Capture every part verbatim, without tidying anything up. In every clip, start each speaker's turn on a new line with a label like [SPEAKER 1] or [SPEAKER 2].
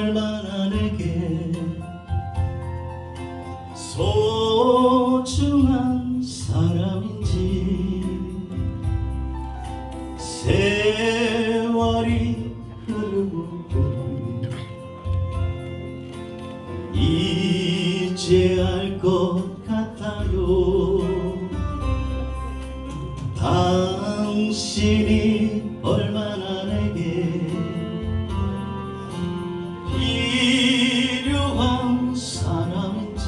[SPEAKER 1] 얼마나 내게 소중한 사람인지. 세월이 흐르고 이제 알 것 같아요. 당신이 얼마나 내게 필요한 사람인지.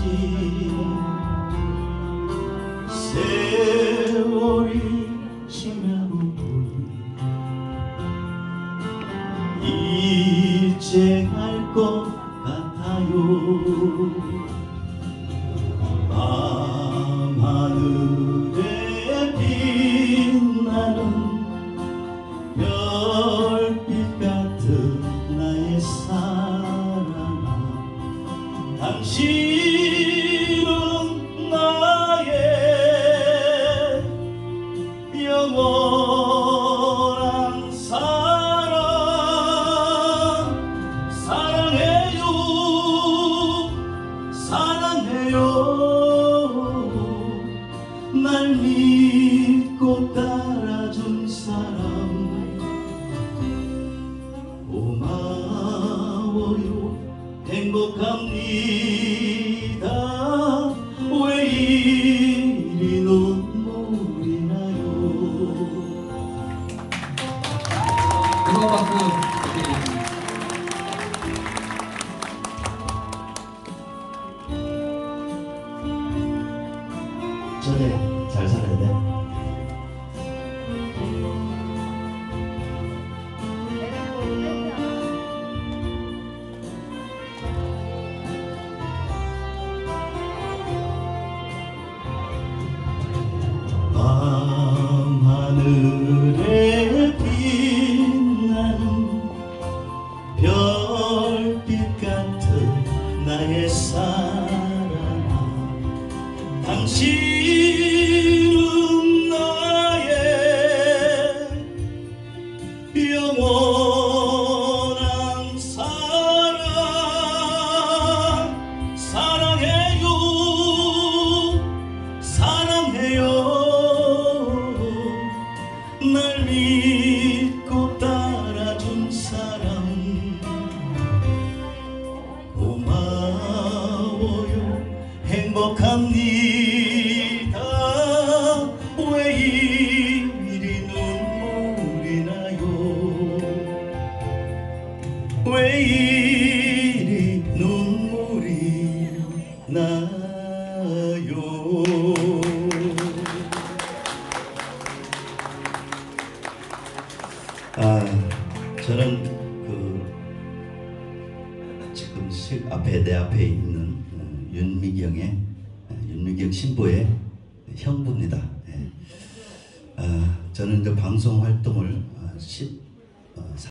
[SPEAKER 1] 세월이 지나고 이제 알 것 같아요. 밤하늘에 빛나는 별빛 같은 나의 사랑아, 당신은 나의 영원한 사랑. 사랑해요, 사랑해요. 날 믿고 따라준 사람 고마워요. 행복합니다. 왜 이리 눈물이 나요.
[SPEAKER 2] 음악 박수 부탁드리겠습니다.
[SPEAKER 1] 전에 잘 살아야 돼. 밤하늘에 빛나는 별빛 같은 나의 사랑아, 당신은 나의 영원한 사랑. 사랑해요, 사랑해요. 날 믿고 따라준 사람 고마워요. 행복합니다. 왜 이리 눈물이 나요. 왜 이리 눈물이 나요. 아, 저는 그 지금 실 앞에 내 앞에 있는 어, 윤미경의 어, 윤미경 신부의 형부입니다. 예. 아, 저는 이제 방송 활동을 어, 십, 어,